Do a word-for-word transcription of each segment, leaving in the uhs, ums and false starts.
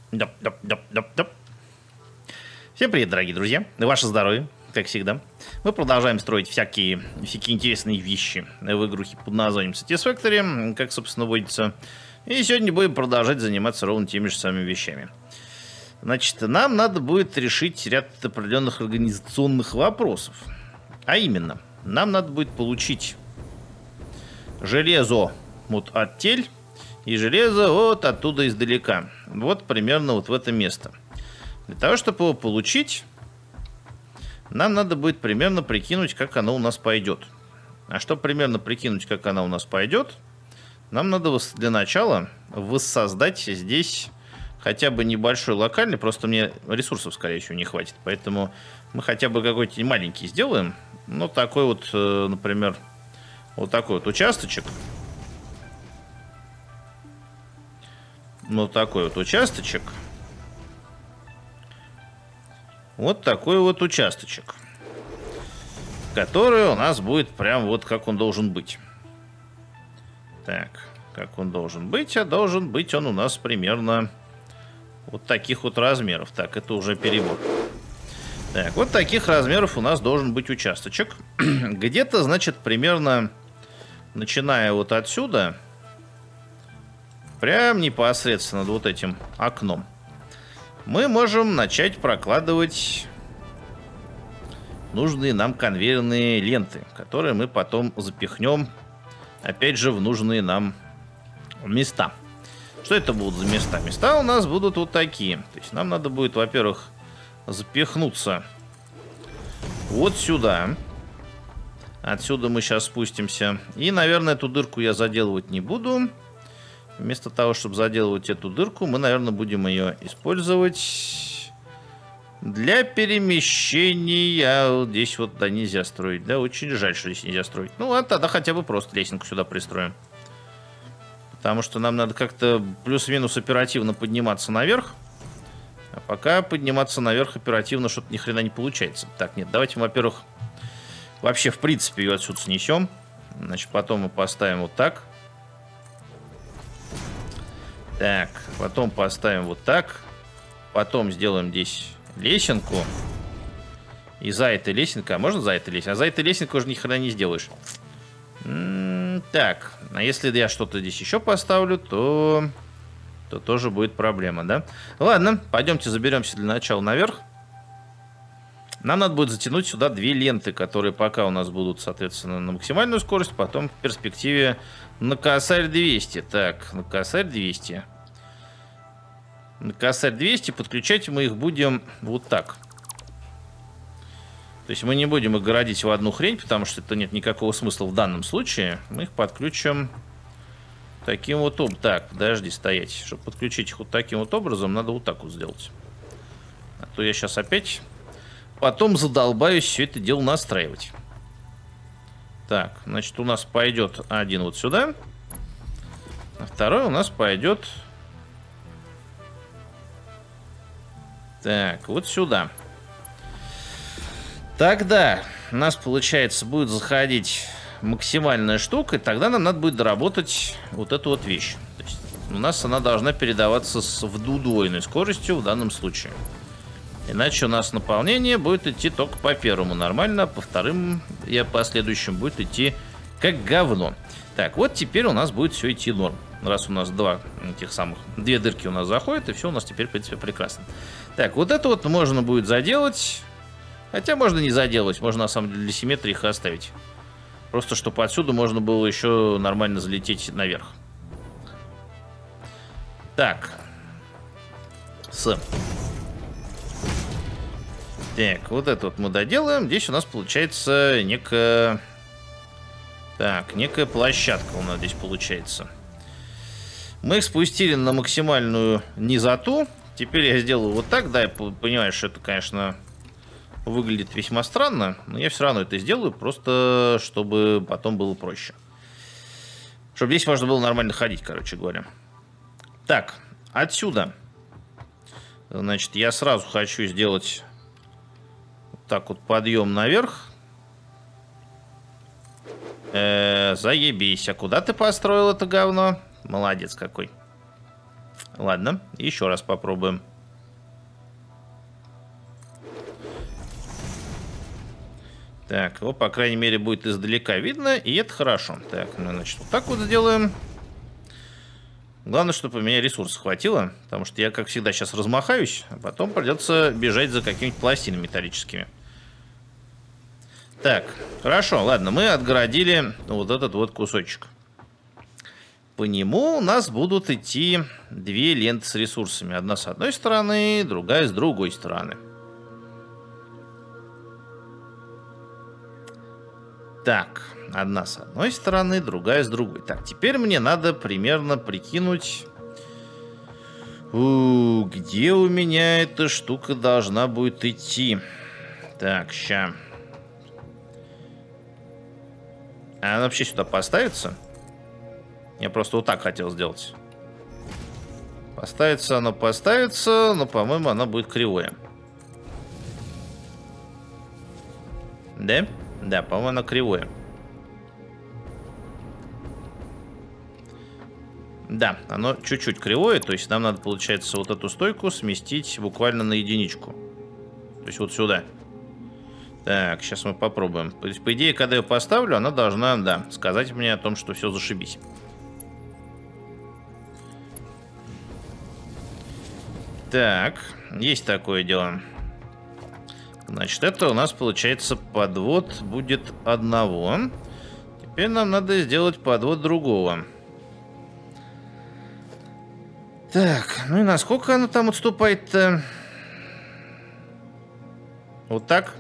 Доп, доп, доп, доп, доп. Всем привет, дорогие друзья. Ваше здоровье, как всегда. Мы продолжаем строить всякие, всякие интересные вещи в игрухе под названием Satisfactory, как, собственно, водится. И сегодня будем продолжать заниматься ровно теми же самыми вещами. Значит, нам надо будет решить ряд определенных организационных вопросов. А именно, нам надо будет получить железо вот от тель и железо вот оттуда издалека. Вот примерно вот в это место. Для того, чтобы его получить, нам надо будет примерно прикинуть, как оно у нас пойдет. А чтобы примерно прикинуть, как оно у нас пойдет, нам надо для начала воссоздать здесь хотя бы небольшой локальный, просто мне ресурсов, скорее всего, не хватит. Поэтому мы хотя бы какой-то маленький сделаем. Ну, такой вот, например, вот такой вот участочек. Вот такой вот участочек. Вот такой вот участочек. Который у нас будет прям вот как он должен быть. Так, как он должен быть? А должен быть он у нас примерно вот таких вот размеров. Так, это уже перебор. Так, вот таких размеров у нас должен быть участочек. Где-то, значит, примерно начиная вот отсюда, прям непосредственно над вот этим окном, мы можем начать прокладывать нужные нам конвейерные ленты, которые мы потом запихнем, опять же, в нужные нам места. Что это будут за места? Места у нас будут вот такие. То есть нам надо будет, во-первых, запихнуться вот сюда. Отсюда мы сейчас спустимся. И, наверное, эту дырку я заделывать не буду. Вместо того, чтобы заделывать эту дырку, мы, наверное, будем ее использовать для перемещения. Вот здесь вот, да, нельзя строить. Да, очень жаль, что здесь нельзя строить. Ну, а тогда хотя бы просто лесенку сюда пристроим. Потому что нам надо как-то плюс-минус оперативно подниматься наверх. А пока подниматься наверх оперативно что-то ни хрена не получается. Так, нет, давайте мы, во-первых, вообще, в принципе, ее отсюда снесем. Значит, потом мы поставим вот так. Так, потом поставим вот так. Потом сделаем здесь лесенку. И за этой лесенкой... А можно за этой лесенкой? А за этой лесенкой уже ни хрена не сделаешь. М-м, так, а если я что-то здесь еще поставлю, то... то тоже будет проблема, да? Ладно, пойдемте заберемся для начала наверх. Нам надо будет затянуть сюда две ленты, которые пока у нас будут, соответственно, на максимальную скорость, потом в перспективе на косарь двести. Так, на косарь двести. На косарь двести подключать мы их будем вот так. То есть мы не будем их городить в одну хрень, потому что это нет никакого смысла в данном случае. Мы их подключим таким вот образом. Так, подожди, стоять. Чтобы подключить их вот таким вот образом, надо вот так вот сделать. А то я сейчас опять... потом задолбаюсь все это дело настраивать. Так, значит, у нас пойдет один вот сюда. А второй у нас пойдет... Так, вот сюда. Тогда у нас, получается, будет заходить максимальная штука. И тогда нам надо будет доработать вот эту вот вещь. То есть у нас она должна передаваться с удвоенной скоростью в данном случае. Иначе у нас наполнение будет идти только по первому нормально, а по вторым и по следующим будет идти как говно. Так, вот теперь у нас будет все идти норм. Раз у нас два этих самых, две дырки у нас заходят, и все у нас теперь, в принципе, прекрасно. Так, вот это вот можно будет заделать. Хотя можно не заделать, можно на самом деле для симметрии их оставить. Просто чтобы отсюда можно было еще нормально залететь наверх. Так. С. Так, вот это вот мы доделаем. Здесь у нас получается некая... Так, некая площадка у нас здесь получается. Мы их спустили на максимальную низоту. Теперь я сделаю вот так. Да, я понимаю, что это, конечно, выглядит весьма странно. Но я все равно это сделаю, просто чтобы потом было проще. Чтобы здесь можно было нормально ходить, короче говоря. Так, отсюда. Значит, я сразу хочу сделать... так вот, подъем наверх. Э-э, заебись. А куда ты построил это говно? Молодец какой. Ладно, еще раз попробуем. Так, его, по крайней мере, будет издалека видно, и это хорошо. Так, ну, значит, вот так вот сделаем. Главное, чтобы у меня ресурсов хватило, потому что я, как всегда, сейчас размахаюсь, а потом придется бежать за какими-нибудь пластинами металлическими. Так, хорошо, ладно, мы отгородили вот этот вот кусочек. По нему у нас будут идти две ленты с ресурсами. Одна с одной стороны, другая с другой стороны. Так, одна с одной стороны, другая с другой. Так, теперь мне надо примерно прикинуть, у, где у меня эта штука должна будет идти. Так, ща. А она вообще сюда поставится? Я просто вот так хотел сделать. Поставится она, поставится, но, по-моему, она будет кривое. Да? Да, по-моему, оно кривое. Да, оно чуть-чуть кривое, то есть нам надо, получается, вот эту стойку сместить буквально на единичку. То есть вот сюда. Так, сейчас мы попробуем. То есть, по идее, когда я поставлю, она должна, да, сказать мне о том, что все зашибись. Так, есть такое дело. Значит, это у нас получается подвод будет одного. Теперь нам надо сделать подвод другого. Так, ну и насколько оно там отступает-то? Вот так?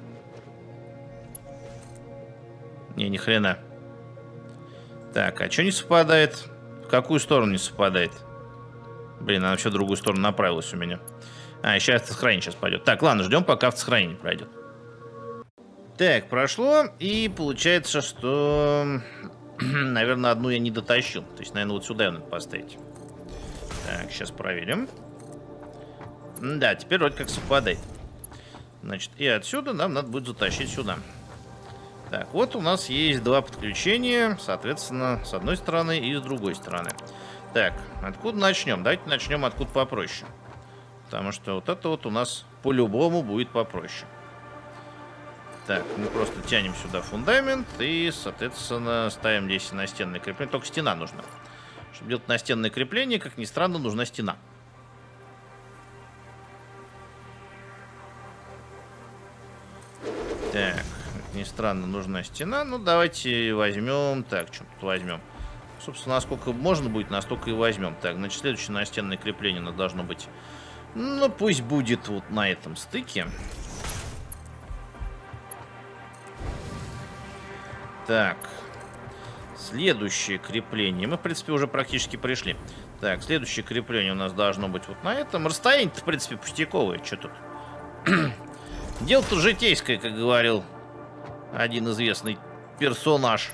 Не, ни хрена. Так, а что не совпадает? В какую сторону не совпадает? Блин, она вообще в другую сторону направилась у меня. А, еще автосохранение сейчас пойдет. Так, ладно, ждем, пока автосохранение пройдет. Так, прошло, и получается, что, наверное, одну я не дотащил. То есть, наверное, вот сюда ее надо поставить. Так, сейчас проверим. Да, теперь вроде как совпадает. Значит, и отсюда нам надо будет затащить сюда. Так, вот у нас есть два подключения, соответственно, с одной стороны и с другой стороны. Так, откуда начнем? Давайте начнем откуда попроще. Потому что вот это вот у нас по-любому будет попроще. Так, мы просто тянем сюда фундамент и, соответственно, ставим здесь настенное крепление. Только стена нужна. Чтобы делать настенное крепление, как ни странно, нужна стена. Так, как ни странно, нужна стена. Ну, давайте возьмем... Так, что тут возьмем? Собственно, насколько можно будет, настолько и возьмем. Так, значит, следующее настенное крепление у нас должно быть... Ну, пусть будет вот на этом стыке. Так. Следующее крепление. Мы, в принципе, уже практически пришли. Так, следующее крепление у нас должно быть вот на этом. Расстояние-то, в принципе, пустяковое. Что тут? Дело-то житейское, как говорил один известный персонаж.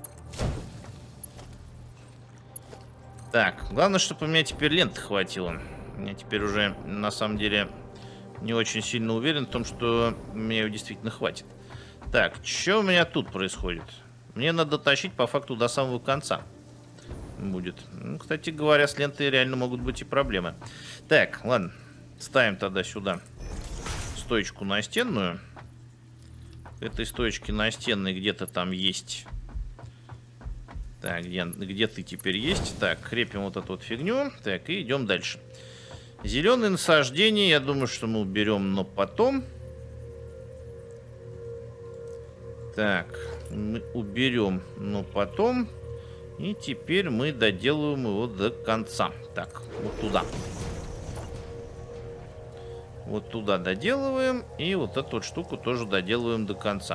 Так, главное, чтобы у меня теперь ленты хватило. Я теперь уже, на самом деле, не очень сильно уверен в том, что мне ее действительно хватит. Так, что у меня тут происходит? Мне надо тащить по факту до самого конца. Будет. Ну, кстати говоря, с лентой реально могут быть и проблемы. Так, ладно. Ставим тогда сюда стоечку настенную. Этой стоечки настенной где-то там есть. Так, где, где ты теперь есть? Так, крепим вот эту вот фигню. Так, и идем дальше. Зеленые насаждения, я думаю, что мы уберем, но потом. Так, мы уберем, но потом. И теперь мы доделаем его до конца. Так, вот туда. Вот туда доделываем. И вот эту вот штуку тоже доделываем до конца.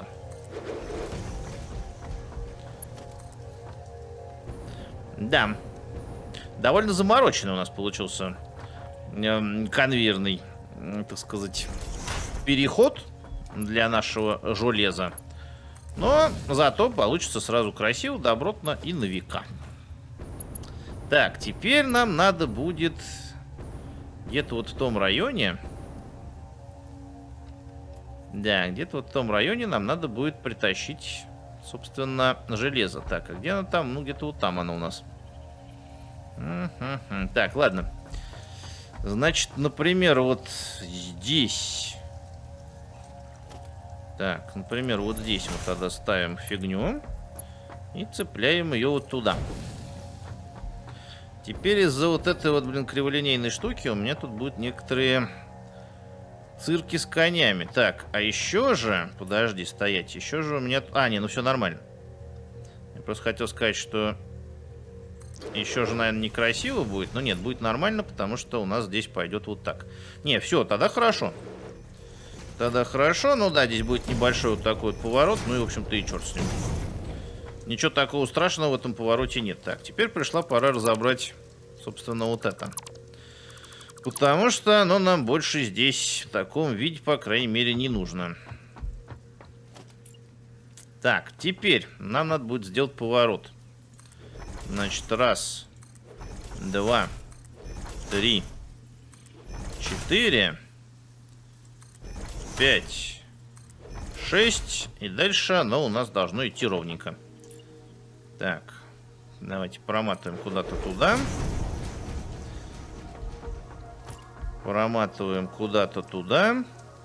Да. Довольно замороченный у нас получился э, конвейерный, э, так сказать, переход для нашего железа. Но зато получится сразу красиво, добротно и на века. Так, теперь нам надо будет где-то вот в том районе. Да, где-то вот в том районе нам надо будет притащить, собственно, железо. Так, а где оно там? Ну, где-то вот там оно у нас. Угу. Так, ладно. Значит, например, вот здесь. Так, например, вот здесь мы тогда ставим фигню и цепляем ее вот туда. Теперь из-за вот этой вот, блин, криволинейной штуки у меня тут будут некоторые цирки с конями. Так, а еще же... Подожди, стоять. Еще же у меня... А, не, ну все нормально. Я просто хотел сказать, что... Еще же, наверное, некрасиво будет. Но нет, будет нормально, потому что у нас здесь пойдет вот так. Не, все, тогда хорошо. Тогда хорошо. Ну да, здесь будет небольшой вот такой вот поворот. Ну и, в общем-то, и черт с ним. Ничего такого страшного в этом повороте нет. Так, теперь пришла пора разобрать, собственно, вот это. Потому что оно нам больше здесь в таком виде, по крайней мере, не нужно. Так, теперь нам надо будет сделать поворот. Значит, раз, два, три, четыре, пять, шесть. И дальше оно у нас должно идти ровненько. Так, давайте проматываем куда-то туда. Проматываем куда-то туда.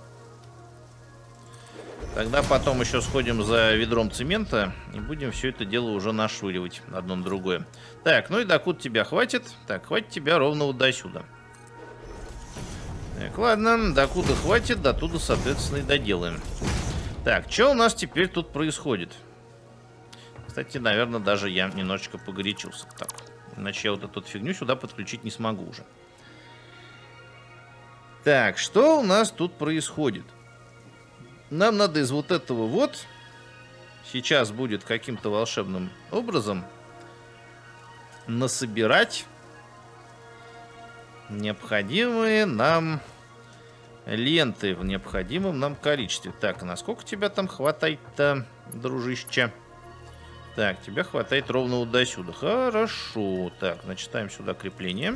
Тогда потом еще сходим за ведром цемента и будем все это дело уже нашвыривать одно на другое. Так, ну и докуда тебя хватит? Так, хватит тебя ровно вот до сюда. Так, ладно, докуда хватит, до туда, соответственно, и доделаем. Так, что у нас теперь тут происходит? Кстати, наверное, даже я немножечко погорячился. Так, иначе я вот эту фигню сюда подключить не смогу уже. Так, что у нас тут происходит? Нам надо из вот этого вот сейчас будет каким-то волшебным образом насобирать необходимые нам ленты в необходимом нам количестве. Так, а насколько тебя там хватает-то, дружище? Так, тебя хватает ровно вот до сюда. Хорошо. Так, значит, ставим сюда крепление.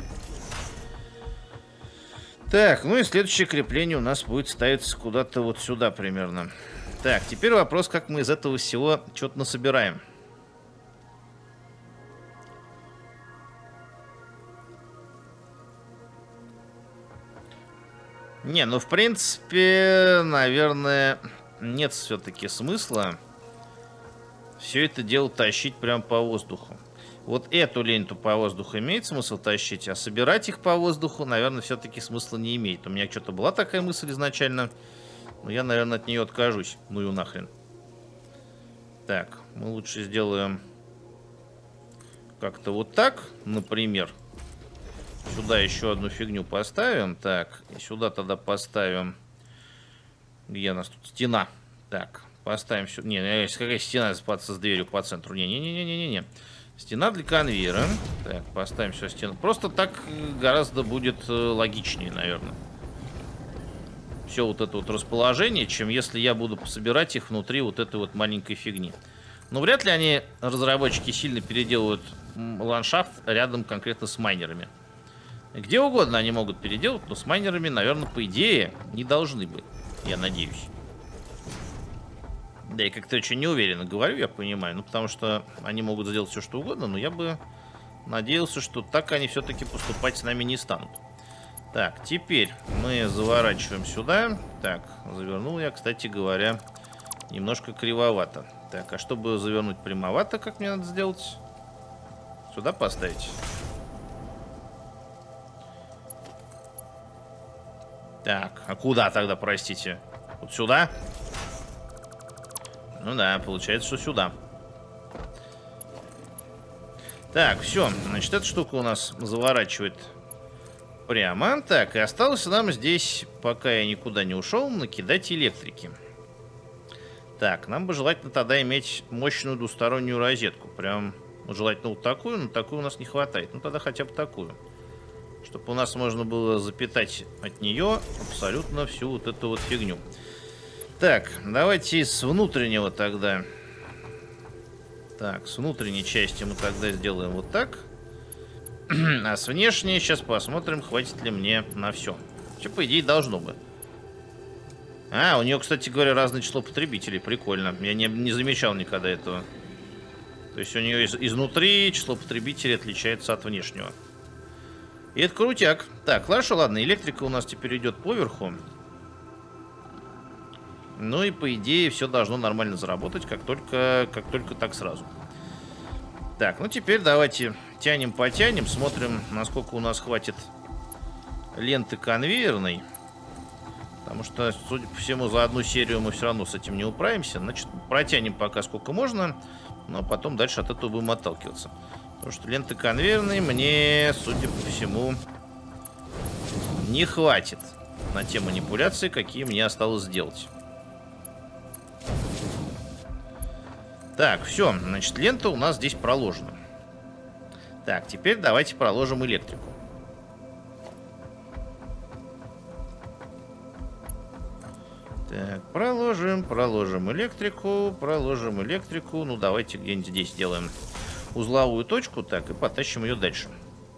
Так, ну и следующее крепление у нас будет ставиться куда-то вот сюда примерно. Так, теперь вопрос, как мы из этого всего что-то насобираем. Не, ну в принципе, наверное, нет все-таки смысла все это дело тащить прям по воздуху. Вот эту ленту по воздуху имеет смысл тащить, а собирать их по воздуху, наверное, все-таки смысла не имеет. У меня что-то была такая мысль изначально, но я, наверное, от нее откажусь. Ну и нахрен. Так, мы лучше сделаем как-то вот так, например. Сюда еще одну фигню поставим. Так, и сюда тогда поставим... Где у нас тут стена? Так, поставим сюда... Не, какая стена с дверью по центру? Не-не-не-не-не-не. Стена для конвейера. Так, поставим все стену. Просто так гораздо будет логичнее, наверное. Все вот это вот расположение, чем если я буду собирать их внутри вот этой вот маленькой фигни. Но вряд ли они, разработчики, сильно переделывают ландшафт рядом конкретно с майнерами. Где угодно они могут переделать, но с майнерами, наверное, по идее, не должны бы. Я надеюсь. Да, я как-то очень неуверенно говорю, я понимаю. Ну, потому что они могут сделать все, что угодно, но я бы надеялся, что так они все-таки поступать с нами не станут. Так, теперь мы заворачиваем сюда. Так, завернул я, кстати говоря, немножко кривовато. Так, а чтобы завернуть прямовато, как мне надо сделать? Сюда поставить. Так, а куда тогда, простите? Вот сюда? Ну да, получается, что сюда. Так, все. Значит, эта штука у нас заворачивает прямо. Так, и осталось нам здесь, пока я никуда не ушел, накидать электрики. Так, нам бы желательно тогда иметь мощную двустороннюю розетку. Прям, ну, желательно вот такую, но такую у нас не хватает. Ну, тогда хотя бы такую. Чтобы у нас можно было запитать от нее абсолютно всю вот эту вот фигню. Так, давайте с внутреннего тогда. Так, с внутренней части мы тогда сделаем вот так. А с внешней сейчас посмотрим, хватит ли мне на все. Что, по идее, должно бы. А, у нее, кстати говоря, разное число потребителей. Прикольно. Я не, не замечал никогда этого. То есть у нее из, изнутри число потребителей отличается от внешнего. И это крутяк. Так, хорошо, ладно, электрика у нас теперь идет поверху. Ну и по идее все должно нормально заработать, как только, как только так сразу. Так, ну теперь давайте тянем, потянем, смотрим, насколько у нас хватит ленты конвейерной. Потому что, судя по всему, за одну серию мы все равно с этим не управимся. Значит, протянем пока сколько можно, но потом дальше от этого будем отталкиваться. Потому что ленты конвейерной мне, судя по всему, не хватит на те манипуляции, какие мне осталось сделать. Так, все, значит, лента у нас здесь проложена. Так, теперь давайте проложим электрику. Так, проложим, проложим электрику, проложим электрику. Ну, давайте где-нибудь здесь сделаем узловую точку, так, и потащим ее дальше.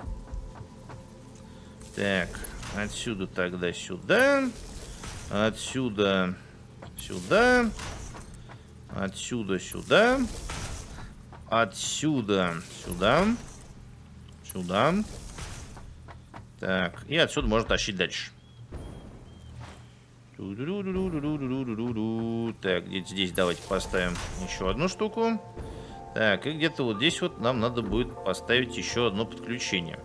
Так, отсюда тогда сюда, отсюда сюда, отсюда сюда, отсюда сюда, сюда. Так, и отсюда можно тащить дальше. Так, где-то здесь давайте поставим еще одну штуку. Так, и где-то вот здесь вот нам надо будет поставить еще одно подключение.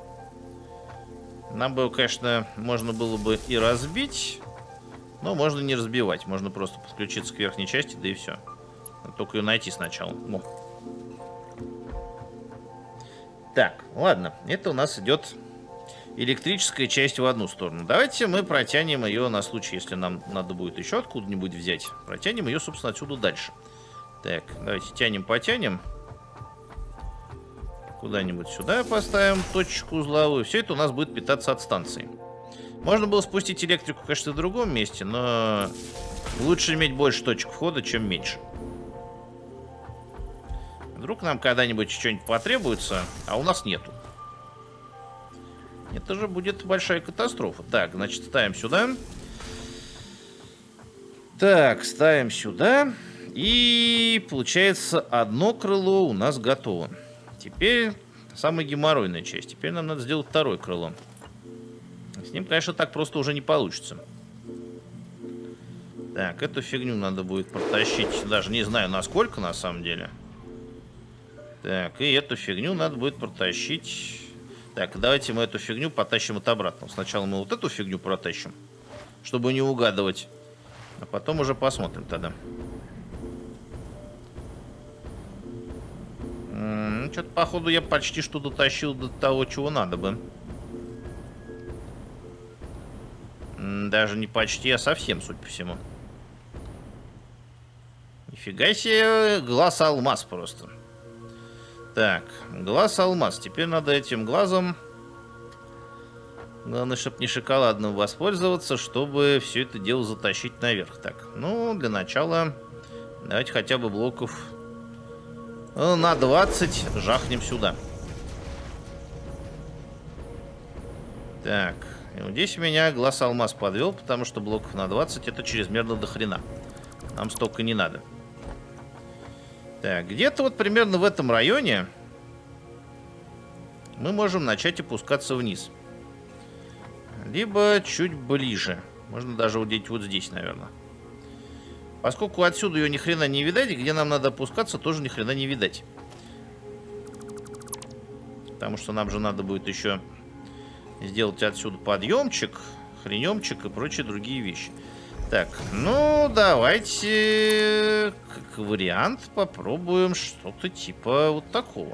Нам бы, конечно, можно было бы и разбить, но можно не разбивать. Можно просто подключиться к верхней части, да и все. Только ее найти сначала. О. Так, ладно, это у нас идет электрическая часть в одну сторону. Давайте мы протянем ее на случай, если нам надо будет еще откуда-нибудь взять. Протянем ее, собственно, отсюда дальше. Так, давайте тянем, потянем. Куда-нибудь сюда поставим точку узловую. Все это у нас будет питаться от станции. Можно было спустить электрику, конечно, в другом месте, но лучше иметь больше точек входа, чем меньше. Вдруг нам когда-нибудь что-нибудь потребуется, а у нас нету. Это же будет большая катастрофа. Так, значит, ставим сюда. Так, ставим сюда. И получается, одно крыло у нас готово. Теперь самая геморройная часть. Теперь нам надо сделать второе крыло. С ним, конечно, так просто уже не получится. Так, эту фигню надо будет протащить. Даже не знаю, насколько на самом деле. Так, и эту фигню надо будет протащить. Так, давайте мы эту фигню потащим от обратно. Сначала мы вот эту фигню протащим, чтобы не угадывать. А потом уже посмотрим тогда. Ну, что-то, походу, я почти что дотащил до того, чего надо бы. Даже не почти, а совсем, судя по всему. Нифига себе, глаз алмаз просто. Так, глаз алмаз. Теперь надо этим глазом, главное, чтобы не шоколадным воспользоваться, чтобы все это дело затащить наверх. Так, ну, для начала давайте хотя бы блоков на двадцать жахнем сюда. Так, и вот здесь меня глаз алмаз подвел, потому что блоков на двадцать это чрезмерно до хрена. Нам столько не надо. Так, где-то вот примерно в этом районе мы можем начать опускаться вниз. Либо чуть ближе. Можно даже вот где-то вот здесь, наверное. Поскольку отсюда ее ни хрена не видать, где нам надо опускаться, тоже ни хрена не видать. Потому что нам же надо будет еще сделать отсюда подъемчик, хренемчик и прочие другие вещи. Так, ну давайте, как вариант, попробуем что-то типа вот такого.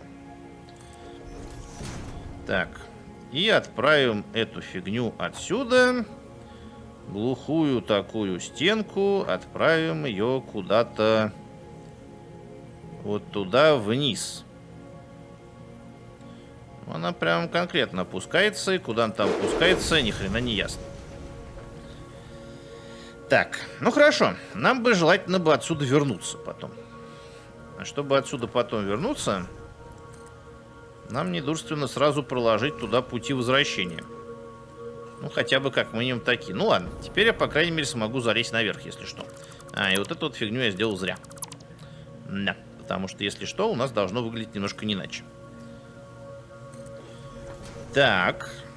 Так, и отправим эту фигню отсюда. Глухую такую стенку отправим ее куда-то вот туда вниз. Она прям конкретно опускается, и куда она там опускается, ни хрена не ясно. Так, ну хорошо, нам бы желательно бы отсюда вернуться потом. А чтобы отсюда потом вернуться, нам недурственно сразу проложить туда пути возвращения. Ну, хотя бы как минимум такие. Ну ладно, теперь я, по крайней мере, смогу залезть наверх, если что. А, и вот эту вот фигню я сделал зря. Да, потому что, если что, у нас должно выглядеть немножко не иначе. Так,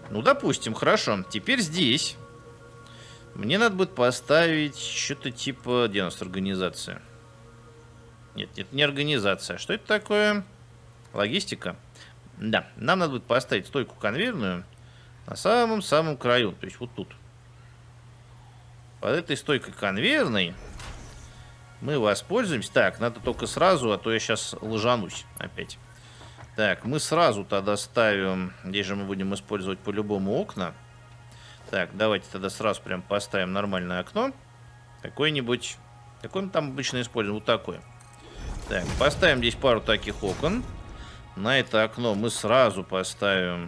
Ну, допустим, хорошо. Теперь здесь мне надо будет поставить что-то типа... Где у нас организация? Нет, это не организация. Что это такое? Логистика? Да, нам надо будет поставить стойку конвейерную на самом-самом краю. То есть вот тут. Под этой стойкой конвейерной мы воспользуемся. Так, надо только сразу, а то я сейчас ложанусь опять. Так, мы сразу тогда ставим... Здесь же мы будем использовать по-любому окна. Так, давайте тогда сразу прям поставим нормальное окно. Какое-нибудь... Какое мы там обычно используем? Вот такое. Так, поставим здесь пару таких окон. На это окно мы сразу поставим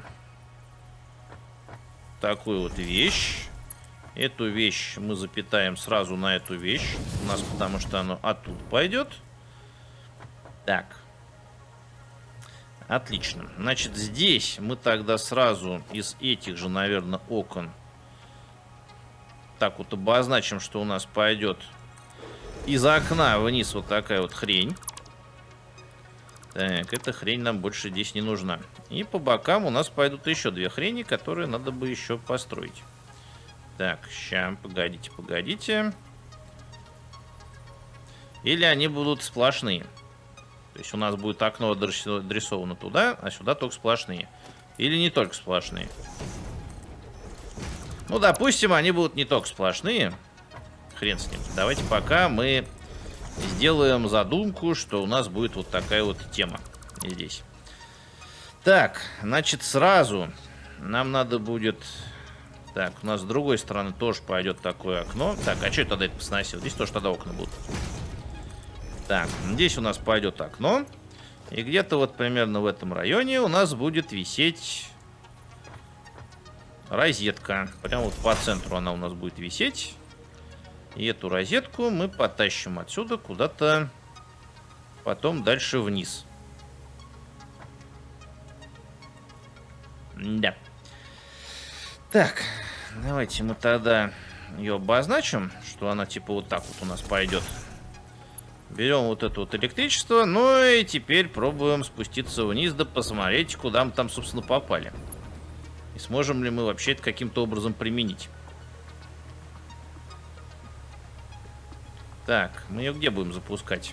такую вот вещь. Эту вещь мы запитаем сразу на эту вещь. У нас, потому что оно оттуда пойдет. Так. Отлично. Значит, здесь мы тогда сразу из этих же, наверное, окон так вот обозначим, что у нас пойдет из окна вниз вот такая вот хрень. Так, эта хрень нам больше здесь не нужна. И по бокам у нас пойдут еще две хрени, которые надо бы еще построить. Так, сейчас, погодите, погодите. Или они будут сплошные. То есть у нас будет окно адресовано туда, а сюда только сплошные. Или не только сплошные. Ну, допустим, они будут не только сплошные. Хрен с ним. Давайте пока мы сделаем задумку, что у нас будет вот такая вот тема здесь. Так, значит, сразу нам надо будет... Так, у нас с другой стороны тоже пойдет такое окно. Так, а что я тогда это посносил? Здесь тоже тогда окна будут. Так, здесь у нас пойдет окно. И где-то вот примерно в этом районе у нас будет висеть розетка. Прямо вот по центру она у нас будет висеть. И эту розетку мы потащим отсюда куда-то потом дальше вниз. Да. Так, давайте мы тогда ее обозначим, что она типа вот так вот у нас пойдет. Берем вот это вот электричество, ну и теперь пробуем спуститься вниз, да посмотреть, куда мы там, собственно, попали. И сможем ли мы вообще это каким-то образом применить. Так, мы ее где будем запускать?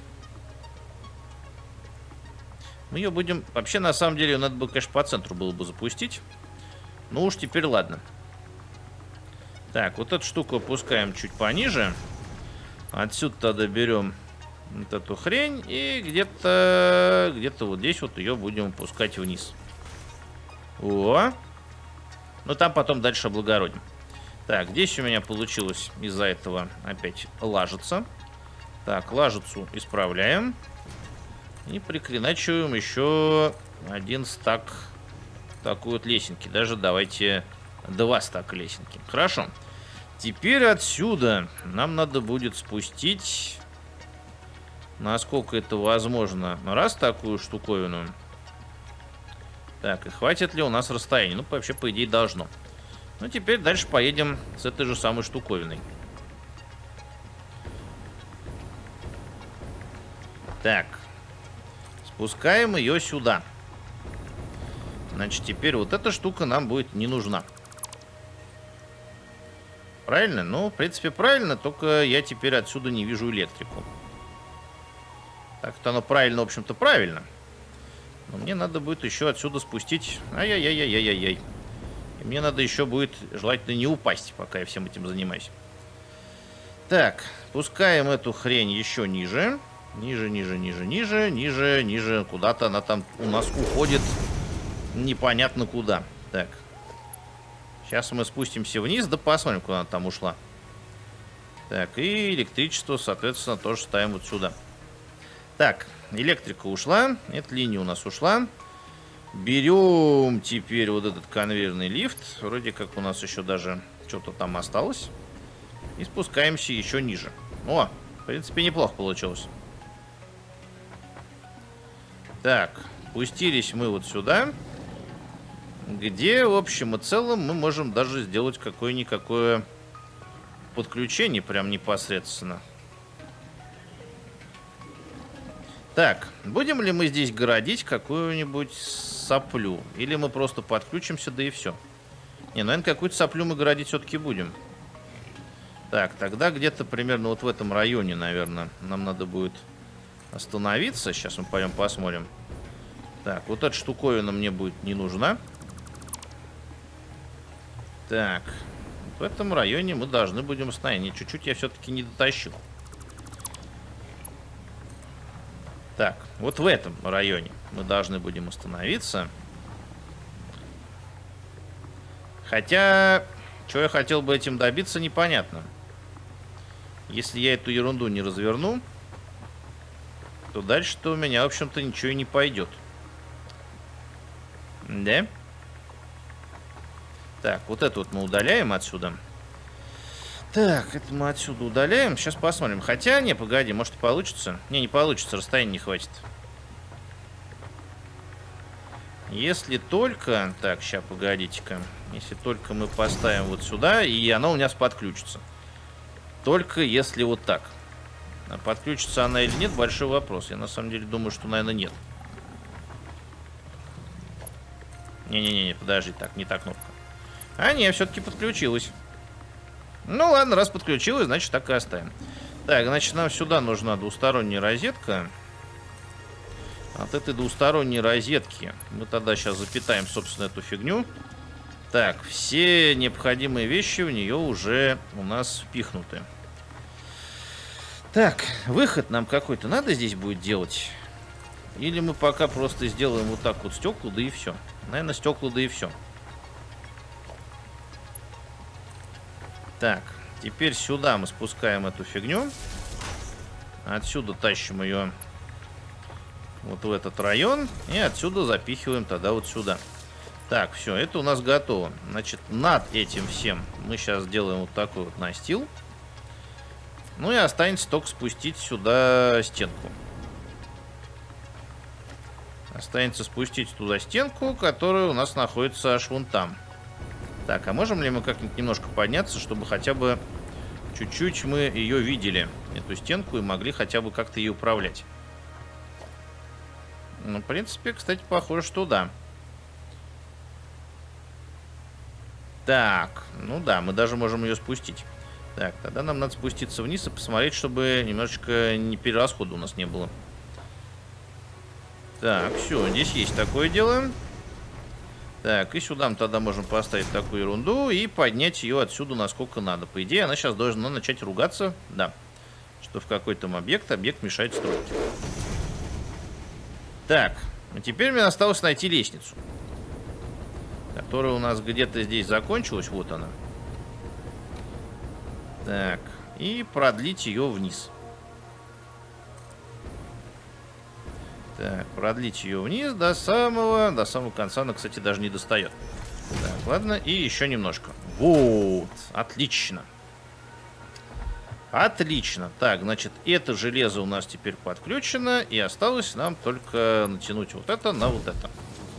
Мы ее будем... Вообще, на самом деле, надо бы, конечно, по центру было бы запустить. Ну уж теперь ладно. Так, вот эту штуку опускаем чуть пониже. Отсюда тогда берем вот эту хрень. И где-то... Где-то вот здесь вот ее будем опускать вниз. О! Ну, там потом дальше облагородим. Так, здесь у меня получилось из-за этого опять лажица. Так, лажицу исправляем. И прикреначиваем еще один стак такой вот лесенки. Даже давайте два стака лесенки. Хорошо. Теперь отсюда нам надо будет спустить, насколько это возможно, раз такую штуковину. Так, и хватит ли у нас расстояние? Ну, вообще, по идее, должно. Ну, теперь дальше поедем с этой же самой штуковиной. Так. Спускаем ее сюда. Значит, теперь вот эта штука нам будет не нужна. Правильно? Ну, в принципе, правильно, только я теперь отсюда не вижу электрику. Так-то оно правильно, в общем-то, правильно. Но мне надо будет еще отсюда спустить... Ай-яй-яй-яй-яй-яй. И мне надо еще будет желательно не упасть, пока я всем этим занимаюсь. Так, пускаем эту хрень еще ниже. Ниже, ниже, ниже, ниже, ниже, ниже. Куда-то она там у нас уходит непонятно куда. Так. Сейчас мы спустимся вниз, да посмотрим, куда она там ушла. Так, и электричество, соответственно, тоже ставим вот сюда. Так, электрика ушла. Эта линия у нас ушла. Берем теперь вот этот конвейерный лифт. Вроде как у нас еще даже что-то там осталось. И спускаемся еще ниже. О, в принципе, неплохо получилось. Так, спустились мы вот сюда, где, в общем и целом, мы можем даже сделать какое-никакое подключение прям непосредственно. Так, будем ли мы здесь городить какую-нибудь соплю? Или мы просто подключимся, да и все? Не, наверное, какую-то соплю мы городить все-таки будем. Так, тогда где-то примерно вот в этом районе, наверное, нам надо будет остановиться. Сейчас мы пойдем посмотрим. Так, вот эта штуковина мне будет не нужна. Так, в этом районе мы должны будем остановиться. Чуть-чуть я все-таки не дотащил. Так, вот в этом районе мы должны будем остановиться. Хотя, что я хотел бы этим добиться, непонятно. Если я эту ерунду не разверну, то дальше-то у меня, в общем-то, ничего и не пойдет. Да? Так, вот это вот мы удаляем отсюда. Так, это мы отсюда удаляем. Сейчас посмотрим. Хотя, не, погоди, может и получится. Не, не получится, расстояния не хватит. Если только... Так, сейчас, погодите-ка. Если только мы поставим вот сюда, и оно у нас подключится. Только если вот так. А подключится она или нет, большой вопрос. Я на самом деле думаю, что, наверное, нет. Не-не-не, подожди, так, не та кнопка. А, не, все-таки подключилась. Ну ладно, раз подключилась, значит так и оставим. Так, значит, нам сюда нужна двусторонняя розетка. От этой двусторонней розетки мы тогда сейчас запитаем, собственно, эту фигню. Так, все необходимые вещи в нее уже у нас впихнуты. Так, выход нам какой-то надо здесь будет делать? Или мы пока просто сделаем вот так вот стекла, да и все. Наверное, стекла, да и все. Так, теперь сюда мы спускаем эту фигню. Отсюда тащим ее вот в этот район. И отсюда запихиваем тогда вот сюда. Так, все, это у нас готово. Значит, над этим всем мы сейчас сделаем вот такой вот настил. Ну и останется только спустить сюда стенку. Останется спустить туда стенку, которая у нас находится аж вон там. Так, а можем ли мы как-нибудь немножко подняться, чтобы хотя бы чуть-чуть мы ее видели, эту стенку, и могли хотя бы как-то ее управлять? Ну, в принципе, кстати, похоже, что да. Так, ну да, мы даже можем ее спустить. Так, тогда нам надо спуститься вниз и посмотреть, чтобы немножечко не перерасхода у нас не было. Так, все, здесь есть такое дело. Так, и сюда мы тогда можем поставить такую ерунду и поднять ее отсюда насколько надо. По идее, она сейчас должна начать ругаться. Да, что в какой-то объект, объект мешает стройке. Так, а теперь мне осталось найти лестницу, которая у нас где-то здесь закончилась. Вот она. Так, и продлить ее вниз. Так, продлить ее вниз до самого, до самого конца. Она, кстати, даже не достает. Так, ладно, и еще немножко. Вот, отлично. Отлично. Так, значит, это железо у нас теперь подключено. И осталось нам только натянуть вот это на вот это.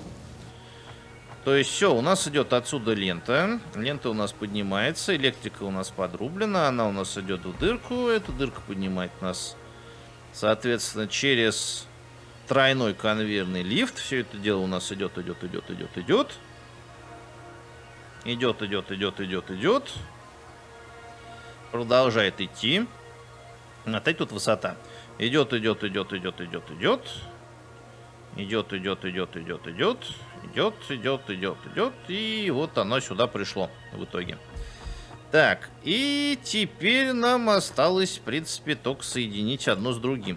То есть все, у нас идет отсюда лента. Лента у нас поднимается. Электрика у нас подрублена. Она у нас идет в дырку. Эта дырка поднимает нас, соответственно, через тройной конвейерный лифт. Все это дело у нас идет, идет, идет, идет, идет. Идет, идет, идет, идет, идет. Продолжает идти. Опять тут высота. Идет, идет, идет, идет, идет, идет. Идет, идет, идет, идет, идет. Идет, идет, идет, идет. И вот оно сюда пришло в итоге. Так, и теперь нам осталось, в принципе, только соединить одно с другим.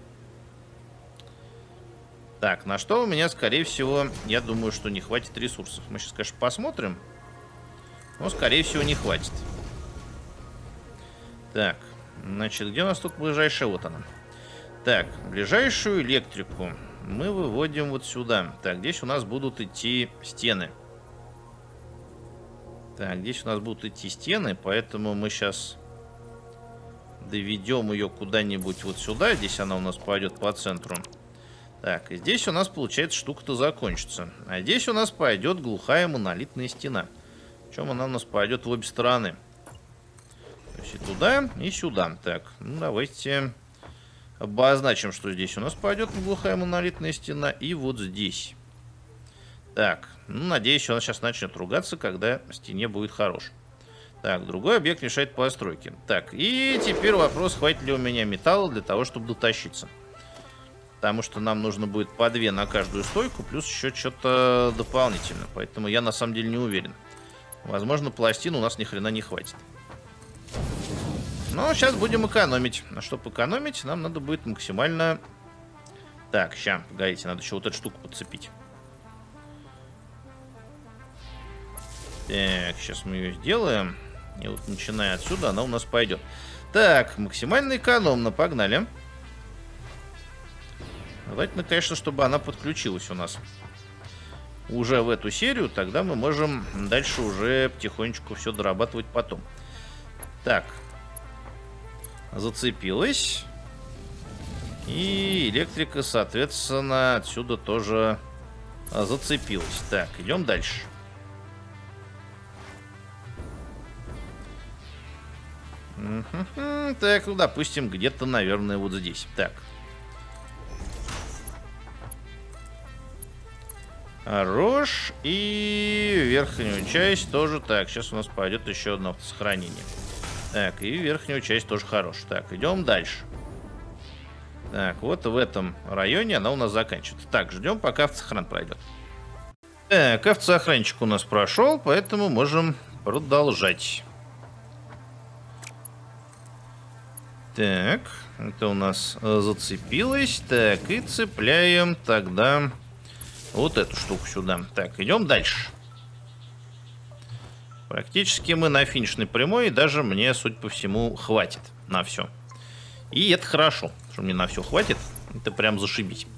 Так, на что у меня, скорее всего, я думаю, что не хватит ресурсов. Мы сейчас, конечно, посмотрим. Но, скорее всего, не хватит. Так, значит, где у нас тут ближайшая? Вот она. Так, ближайшую электрику мы выводим вот сюда. Так, здесь у нас будут идти стены. Так, здесь у нас будут идти стены, поэтому мы сейчас доведем ее куда-нибудь вот сюда. Здесь она у нас пойдет по центру. Так, и здесь у нас, получается, штука-то закончится. А здесь у нас пойдет глухая монолитная стена. Причем она у нас пойдет в обе стороны. То есть и туда, и сюда. Так, ну давайте обозначим, что здесь у нас пойдет глухая монолитная стена. И вот здесь. Так, Ну, надеюсь, он сейчас начнет ругаться, когда стене будет хорош. Так, другой объект мешает постройке. Так, и теперь вопрос, хватит ли у меня металла для того, чтобы дотащиться. Потому что нам нужно будет по две на каждую стойку, плюс еще что-то дополнительно. Поэтому я на самом деле не уверен. Возможно, пластин у нас ни хрена не хватит. Но сейчас будем экономить. А чтобы экономить, нам надо будет максимально... Так, ща, погодите, надо еще вот эту штуку подцепить. Так, сейчас мы ее сделаем. И вот начиная отсюда, она у нас пойдет. Так, максимально экономно, погнали. Желательно, конечно, чтобы она подключилась у нас уже в эту серию. Тогда мы можем дальше уже потихонечку все дорабатывать потом. Так. Зацепилась. И электрика, соответственно, отсюда тоже зацепилась. Так, идем дальше. Так, ну, допустим, где-то, наверное, вот здесь. Так. Хорош. И верхнюю часть тоже. Так, сейчас у нас пойдет еще одно автосохранение. Так, и верхнюю часть тоже хорош. Так, идем дальше. Так, вот в этом районе она у нас заканчивается. Так, ждем, пока автосохран пройдет. Так, автосохранчик у нас прошел, поэтому можем продолжать. Так, это у нас зацепилось. Так, и цепляем тогда вот эту штуку сюда. Так, идем дальше. Практически мы на финишной прямой, и даже мне, судя по всему, хватит на все. И это хорошо, что мне на все хватит. Это прям зашибись.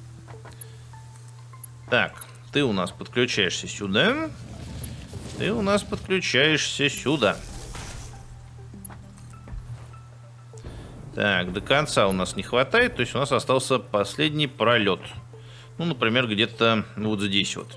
Так, ты у нас подключаешься сюда. Ты у нас подключаешься сюда. Так, до конца у нас не хватает, то есть у нас остался последний пролет. Ну, например, где-то вот здесь вот.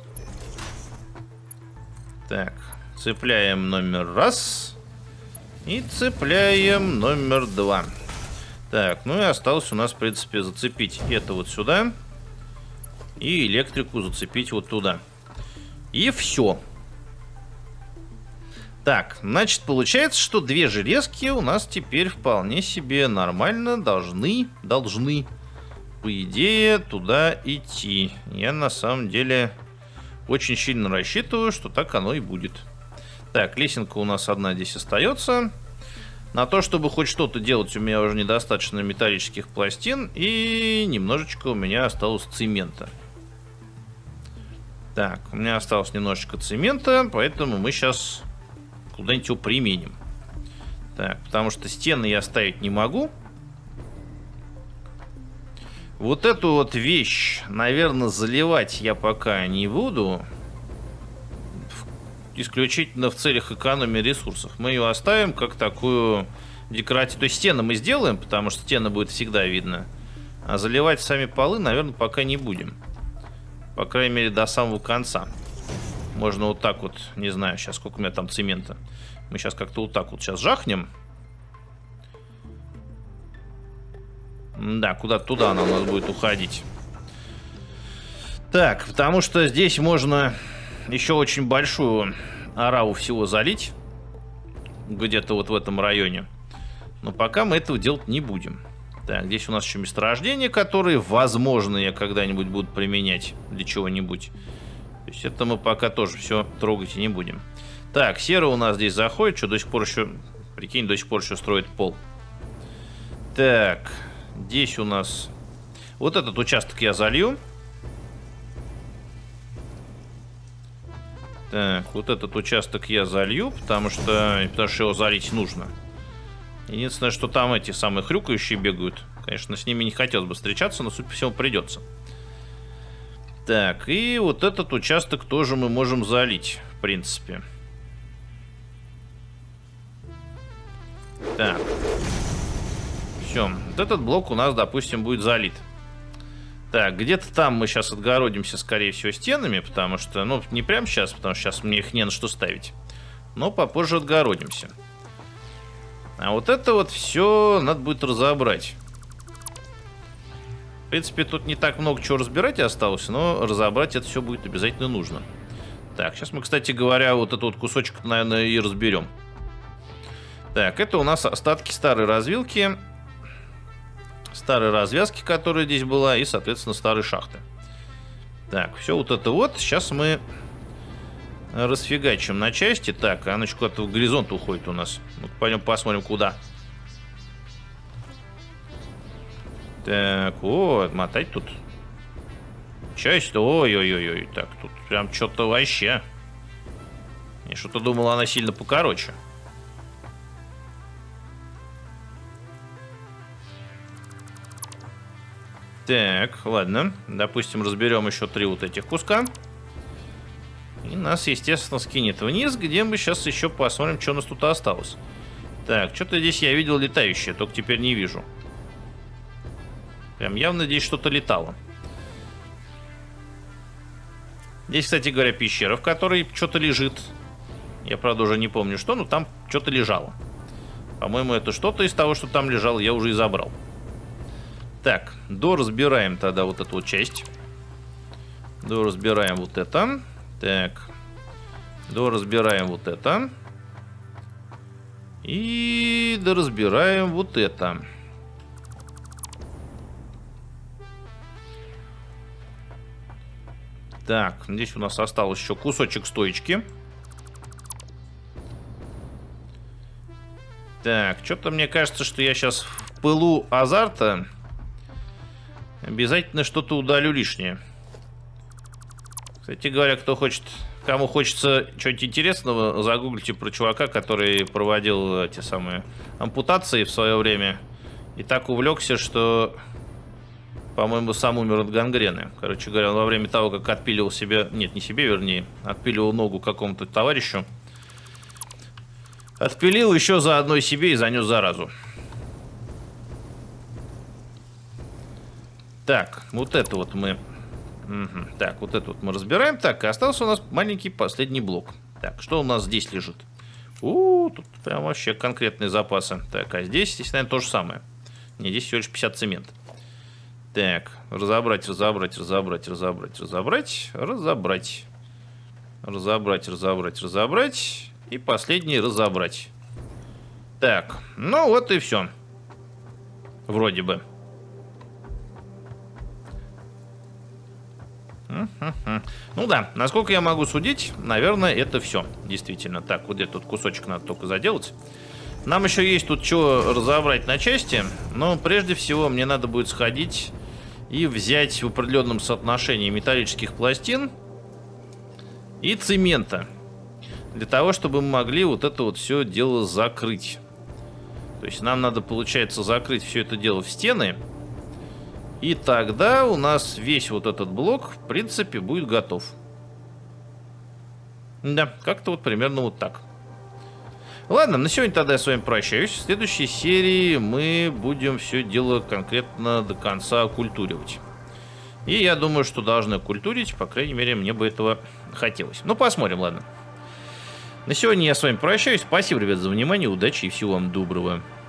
Так, цепляем номер раз. И цепляем номер два. Так, ну и осталось у нас, в принципе, зацепить это вот сюда. И электрику зацепить вот туда. И все. Так, значит, получается, что две железки у нас теперь вполне себе нормально должны, должны, по идее, туда идти. Я на самом деле очень сильно рассчитываю, что так оно и будет. Так, лесенка у нас одна здесь остается. На то, чтобы хоть что-то делать, у меня уже недостаточно металлических пластин. И немножечко у меня осталось цемента. Так, у меня осталось немножечко цемента, поэтому мы сейчас куда-нибудь его применим. Так, потому что стены я ставить не могу. Вот эту вот вещь, наверное, заливать я пока не буду. Исключительно в целях экономии ресурсов. Мы ее оставим как такую декоративную. То есть стены мы сделаем, потому что стены будет всегда видно. А заливать сами полы, наверное, пока не будем. По крайней мере, до самого конца. Можно вот так вот, не знаю, сейчас сколько у меня там цемента. Мы сейчас как-то вот так вот сейчас жахнем. Да, куда-то туда она у нас будет уходить. Так, потому что здесь можно еще очень большую ораву всего залить. Где-то вот в этом районе. Но пока мы этого делать не будем. Так, здесь у нас еще месторождения, которые, возможно, я когда-нибудь буду применять для чего-нибудь. То есть это мы пока тоже все трогать и не будем. Так, сера у нас здесь заходит. Что, до сих пор еще... Прикинь, до сих пор еще строит пол. Так, здесь у нас... Вот этот участок я залью. Так, вот этот участок я залью, потому что, потому что его залить нужно. Единственное, что там эти самые хрюкающие бегают. Конечно, с ними не хотелось бы встречаться, но, судя по всему, придется. Так, и вот этот участок тоже мы можем залить, в принципе. Так. Все, вот этот блок у нас, допустим, будет залит. Так, где-то там мы сейчас отгородимся, скорее всего, стенами, потому что, ну, не прямо сейчас, потому что сейчас мне их не на что ставить. Но попозже отгородимся. А вот это вот все надо будет разобрать. В принципе, тут не так много чего разбирать осталось, но разобрать это все будет обязательно нужно. Так, сейчас мы, кстати говоря, вот этот вот кусочек, наверное, и разберем. Так, это у нас остатки старой развилки. Старой развязки, которая здесь была, и, соответственно, старой шахты. Так, все вот это вот. Сейчас мы расфигачим на части. Так, она куда-то в горизонт уходит у нас. Ну, пойдем посмотрим, куда. Так, вот, мотать тут. Часть, ой-ой-ой-ой. Так, тут прям что-то вообще. Я что-то думал, она сильно покороче. Так, ладно. Допустим, разберем еще три вот этих куска. И нас, естественно, скинет вниз, где мы сейчас еще посмотрим, что у нас тут осталось. Так, что-то здесь я видел летающее, только теперь не вижу. Прям явно здесь что-то летало. Здесь, кстати говоря, пещера, в которой что-то лежит. Я, правда, уже не помню что, но там что-то лежало. По-моему, это что-то из того, что там лежало, я уже и забрал. Так, доразбираем тогда вот эту вот часть. Доразбираем вот это. Так. Доразбираем вот это. И доразбираем вот это. Так, здесь у нас осталось еще кусочек стоечки. Так, что-то мне кажется, что я сейчас в пылу азарта обязательно что-то удалю лишнее. Кстати говоря, кто хочет, кому хочется чего-нибудь интересного, загуглите про чувака, который проводил эти самые ампутации в свое время. И так увлекся, что, по-моему, сам умер от гангрены. Короче говоря, он во время того, как отпиливал себе... Нет, не себе, вернее. Отпиливал ногу какому-то товарищу. Отпилил еще заодно и себе и занес заразу. Так, вот это вот мы... Угу. Так, вот это вот мы разбираем. Так, и остался у нас маленький последний блок. Так, что у нас здесь лежит? У, -у тут прям вообще конкретные запасы. Так, а здесь, здесь, наверное, то же самое. Не, здесь всего лишь пятьдесят цемент. Так, разобрать, разобрать, разобрать, разобрать, разобрать, разобрать. Разобрать, разобрать, разобрать. И последний разобрать. Так, ну вот и все. Вроде бы. Ну да, насколько я могу судить, наверное, это все. Действительно. Так, вот этот кусочек надо только заделать. Нам еще есть тут что разобрать на части. Но прежде всего мне надо будет сходить и взять в определенном соотношении металлических пластин и цемента. Для того, чтобы мы могли вот это вот все дело закрыть. То есть нам надо, получается, закрыть все это дело в стены. И тогда у нас весь вот этот блок, в принципе, будет готов. Да, как-то вот примерно вот так. Ладно, на сегодня тогда я с вами прощаюсь. В следующей серии мы будем все дело конкретно до конца окультуривать. И я думаю, что должны окультурить, по крайней мере, мне бы этого хотелось. Ну, посмотрим, ладно. На сегодня я с вами прощаюсь. Спасибо, ребят, за внимание, удачи и всего вам доброго.